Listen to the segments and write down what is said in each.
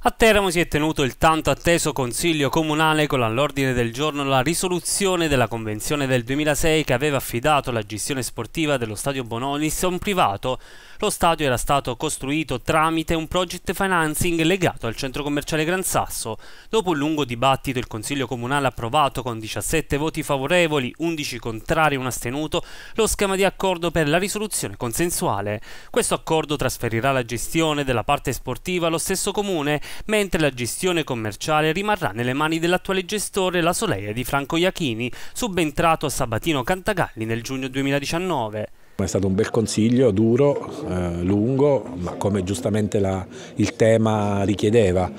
A Teramo si è tenuto il tanto atteso Consiglio Comunale con all'ordine del giorno la risoluzione della Convenzione del 2006 che aveva affidato la gestione sportiva dello Stadio Bonolis a un privato. Lo stadio era stato costruito tramite un project financing legato al centro commerciale Gran Sasso. Dopo un lungo dibattito il Consiglio Comunale ha approvato con 17 voti favorevoli, 11 contrari e un astenuto lo schema di accordo per la risoluzione consensuale. Questo accordo trasferirà la gestione della parte sportiva allo stesso comune, mentre la gestione commerciale rimarrà nelle mani dell'attuale gestore, la Soleia di Franco Iachini, subentrato a Sabatino Cantagalli nel giugno 2019. È stato un bel consiglio, duro, lungo, ma come giustamente il tema richiedeva,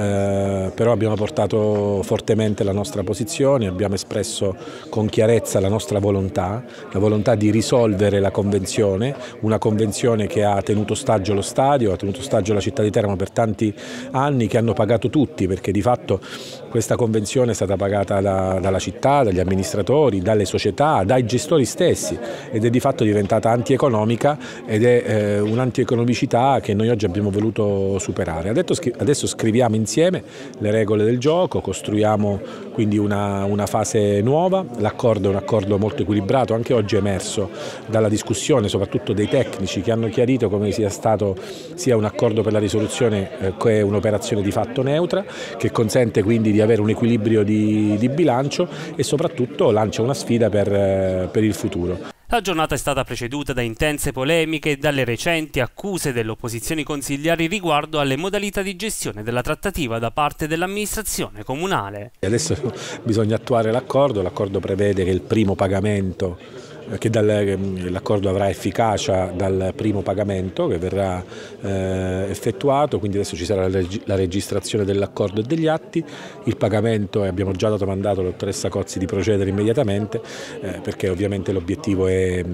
però abbiamo portato fortemente la nostra posizione, abbiamo espresso con chiarezza la nostra volontà, la volontà di risolvere la convenzione, una convenzione che ha tenuto ostaggio lo stadio, ha tenuto ostaggio la città di Teramo per tanti anni, che hanno pagato tutti, perché di fatto questa convenzione è stata pagata dalla città, dagli amministratori, dalle società, dai gestori stessi ed è di fatto diventata antieconomica ed è un'antieconomicità che noi oggi abbiamo voluto superare. Adesso scriviamo insieme le regole del gioco, costruiamo quindi una fase nuova. L'accordo è un accordo molto equilibrato, anche oggi è emerso dalla discussione soprattutto dei tecnici che hanno chiarito come sia un accordo per la risoluzione che è un'operazione di fatto neutra, che consente quindi di avere un equilibrio di bilancio e soprattutto lancia una sfida per il futuro. La giornata è stata preceduta da intense polemiche e dalle recenti accuse delle opposizioni consigliari riguardo alle modalità di gestione della trattativa da parte dell'amministrazione comunale. Adesso bisogna attuare l'accordo prevede che il primo pagamento, che l'accordo avrà efficacia dal primo pagamento che verrà effettuato, quindi adesso ci sarà la registrazione dell'accordo e degli atti, il pagamento, e abbiamo già dato mandato alla dottoressa Cozzi di procedere immediatamente perché ovviamente l'obiettivo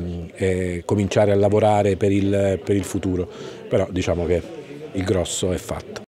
è cominciare a lavorare per il futuro, però diciamo che il grosso è fatto.